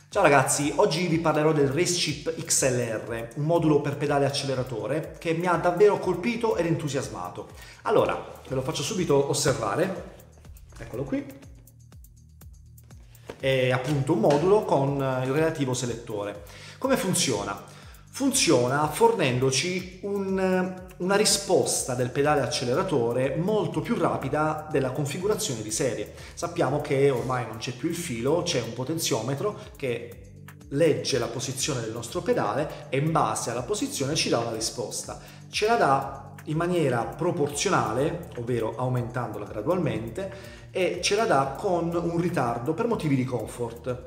Ciao ragazzi, oggi vi parlerò del RaceChip XLR, un modulo per pedale acceleratore che mi ha davvero colpito ed entusiasmato. Allora, ve lo faccio subito osservare, eccolo qui, è appunto un modulo con il relativo selettore. Come funziona? Funziona fornendoci una risposta del pedale acceleratore molto più rapida della configurazione di serie. Sappiamo che ormai non c'è più il filo, c'è un potenziometro che legge la posizione del nostro pedale e in base alla posizione ci dà una risposta. Ce la dà in maniera proporzionale, ovvero aumentandola gradualmente, e ce la dà con un ritardo per motivi di comfort.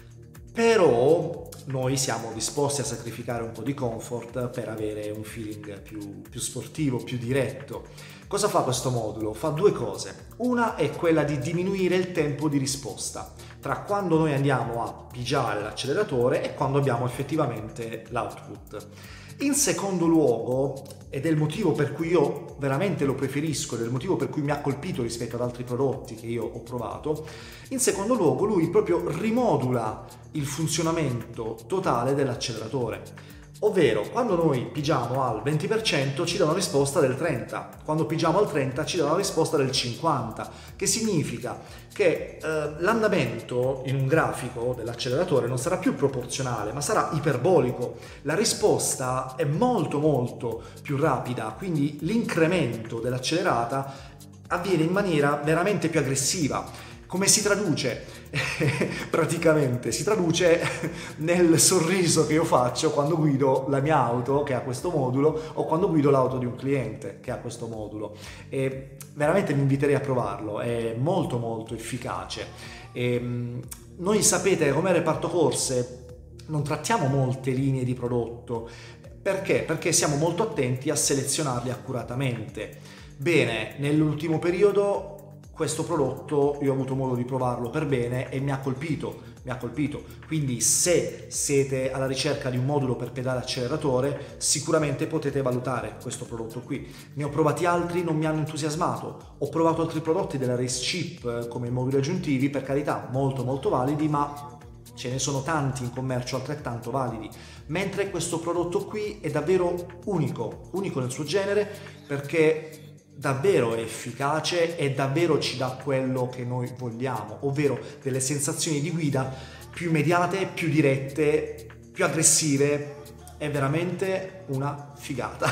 Però noi siamo disposti a sacrificare un po' di comfort per avere un feeling più sportivo, più diretto. Cosa fa questo modulo? Fa due cose. Una è quella di diminuire il tempo di risposta tra quando noi andiamo a pigiare l'acceleratore e quando abbiamo effettivamente l'output. In secondo luogo, ed è il motivo per cui io veramente lo preferisco, ed è il motivo per cui mi ha colpito rispetto ad altri prodotti che io ho provato, in secondo luogo lui proprio rimodula il funzionamento totale dell'acceleratore. Ovvero, quando noi pigiamo al 20% ci dà una risposta del 30%, quando pigiamo al 30% ci dà una risposta del 50%, che significa che l'andamento in un grafico dell'acceleratore non sarà più proporzionale, ma sarà iperbolico. La risposta è molto più rapida, quindi l'incremento dell'accelerata avviene in maniera veramente più aggressiva. Come si traduce? Praticamente si traduce nel sorriso che io faccio quando guido la mia auto che ha questo modulo o quando guido l'auto di un cliente che ha questo modulo. E veramente vi inviterei a provarlo, è molto efficace. Noi sapete, come reparto corse non trattiamo molte linee di prodotto. Perché? Perché siamo molto attenti a selezionarli accuratamente. Bene, nell'ultimo periodo questo prodotto io ho avuto modo di provarlo per bene e mi ha colpito. Quindi se siete alla ricerca di un modulo per pedale acceleratore, sicuramente potete valutare questo prodotto qui. Ne ho provati altri, non mi hanno entusiasmato. Ho provato altri prodotti della RaceChip come moduli aggiuntivi, per carità, molto validi, ma ce ne sono tanti in commercio altrettanto validi. Mentre questo prodotto qui è davvero unico nel suo genere, perché davvero è efficace e davvero ci dà quello che noi vogliamo, ovvero delle sensazioni di guida più immediate, più dirette, più aggressive. È veramente una figata.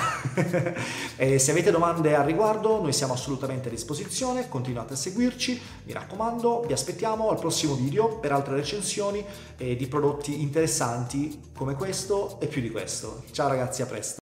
E se avete domande al riguardo, noi siamo assolutamente a disposizione, continuate a seguirci, mi raccomando, vi aspettiamo al prossimo video per altre recensioni di prodotti interessanti come questo e più di questo. Ciao ragazzi, a presto!